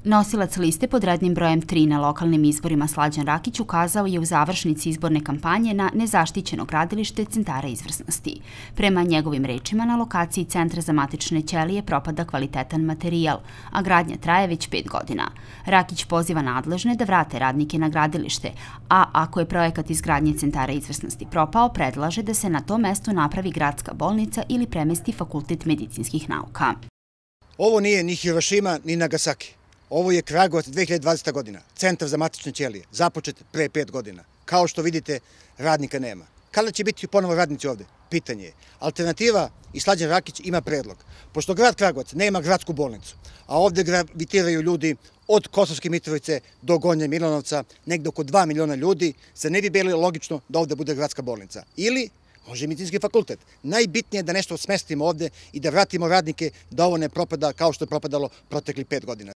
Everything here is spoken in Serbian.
Nosilac liste pod rednim brojem 3 na lokalnim izborima Slađan Rakić ukazao je u završnici izborne kampanje na nezaštićeno gradilište centara izvrsnosti. Prema njegovim rečima, na lokaciji Centra za matične ćelije propada kvalitetan materijal, a gradnja traje već 5 godina. Rakić poziva nadležne da vrate radnike na gradilište, a ako je projekat izgradnje centara izvrsnosti propao, predlaže da se na tom mestu napravi gradska bolnica ili premesti Fakultet medicinskih nauka. Ovo nije ni Hirošima ni Nagasaki. Ovo je Kragujevac 2020. godina, Centar za matične ćelije, započet pre 5 godina. Kao što vidite, radnika nema. Kada će biti ponovo radnici ovde? Pitanje je. Alternativa i Slađan Rakić ima predlog. Pošto grad Kragujevac nema gradsku bolnicu, a ovde gravitiraju ljudi od Kosovske Mitrovice do Gornjeg Milanovca, negde oko 2 miliona ljudi, se ne bi bilo logično da ovde bude gradska bolnica. Ili može medicinski fakultet. Najbitnije je da nešto smestimo ovde i da vratimo radnike, da ovo ne propada kao što je propadalo proteklih 5 godina.